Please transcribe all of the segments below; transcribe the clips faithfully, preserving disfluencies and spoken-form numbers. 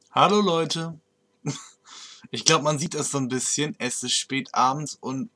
Hallo Leute. Ich glaube, man sieht es so ein bisschen. Es ist spät abends und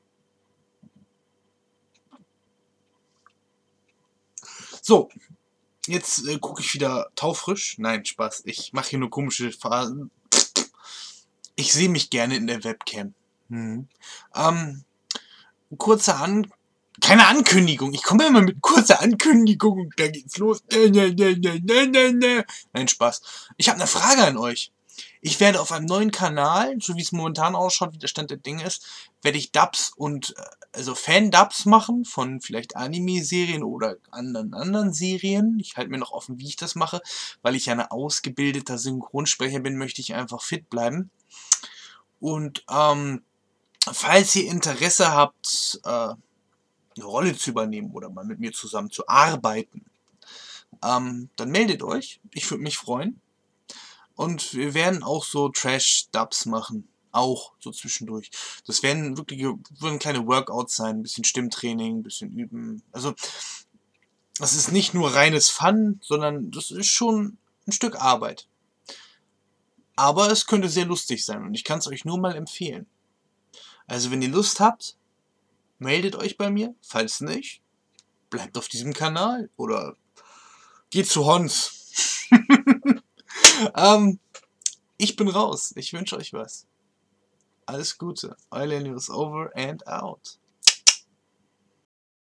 so, jetzt äh, gucke ich wieder taufrisch. Nein, Spaß. Ich mache hier nur komische Phasen. Ich sehe mich gerne in der Webcam. Hm. Ähm, kurze An... Keine Ankündigung. Ich komme immer mit kurzer Ankündigung und da geht's los. Ne, ne, ne, ne, ne, ne, ne. Nein, Spaß. Ich habe eine Frage an euch. Ich werde auf einem neuen Kanal, so wie es momentan ausschaut, wie der Stand der Dinge ist, werde ich Dubs und äh, also Fan-Dubs machen von vielleicht Anime-Serien oder anderen anderen Serien. Ich halte mir noch offen, wie ich das mache, weil ich ja ein ausgebildeter Synchronsprecher bin, möchte ich einfach fit bleiben. Und ähm, falls ihr Interesse habt, äh, eine Rolle zu übernehmen oder mal mit mir zusammen zu arbeiten, ähm, dann meldet euch. Ich würde mich freuen. Und wir werden auch so Trash-Dubs machen. Auch so zwischendurch. Das werden wirklich würden kleine Workouts sein, ein bisschen Stimmtraining, ein bisschen üben. Also, das ist nicht nur reines Fun, sondern das ist schon ein Stück Arbeit. Aber es könnte sehr lustig sein und ich kann es euch nur mal empfehlen. Also, wenn ihr Lust habt, meldet euch bei mir. Falls nicht, bleibt auf diesem Kanal oder geht zu Hons. ähm, ich bin raus. Ich wünsche euch was. Alles Gute. Eulen is over and out.